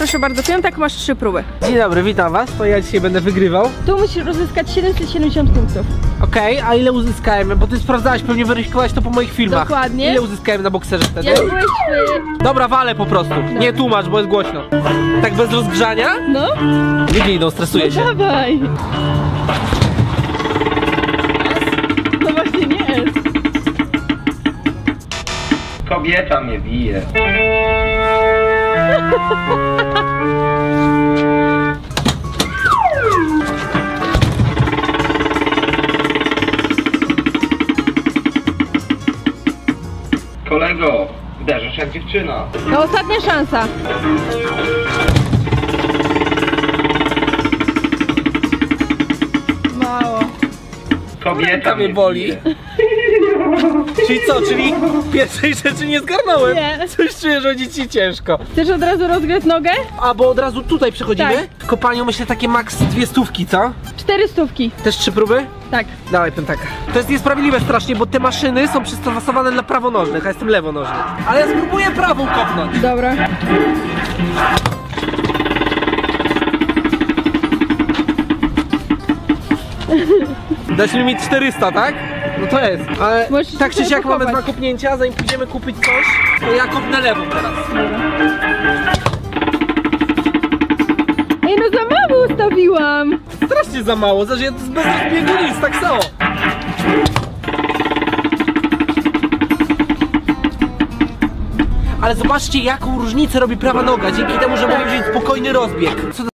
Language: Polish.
proszę bardzo, piątek, masz 3 próby. Dzień dobry, witam was, to ja dzisiaj będę wygrywał. Tu musisz uzyskać 770 punktów. Okej, a ile uzyskałem? Bo ty sprawdzałaś, pewnie weryfikowałaś to po moich filmach. Dokładnie. Ile uzyskałem na bokserze wtedy? Jak byłeś Dobra, walę po prostu. Nie tłumacz, bo jest głośno. Tak bez rozgrzania? No? Ludzie idą, stresuję się. Dawaj. No właśnie nie jest. Kobieta mnie bije. Kolego, uderzysz jak dziewczyna. To ostatnia szansa. Mało. Kobieta mnie boli. Czyli co, czyli pierwszej rzeczy nie zgarnąłem? Nie. Coś czuję, że będzie ci ciężko. Chcesz od razu rozgrzać nogę? A, bo od razu tutaj przechodzimy? Tak. W kopaniu myślę takie maks 2 stówki, co? 400. Też 3 próby? Tak. Dawaj, piątaka. To jest niesprawiedliwe strasznie, bo te maszyny są przystosowane dla prawonożnych, a jestem lewonożny. Ale ja spróbuję prawą kopnąć. Dobra. Dasz mi 400, tak? No to jest. Ale Możesz tak czy sobie siak mamy pochować. 2 kopnięcia, zanim pójdziemy kupić coś, to ja kopnę lewą teraz. Ej, no za mało ustawiłam. Strasznie za mało, zresztą to jest bez rozbiegu nic, tak samo. Ale zobaczcie, jaką różnicę robi prawa noga, dzięki temu, że mogę wziąć spokojny rozbieg. Co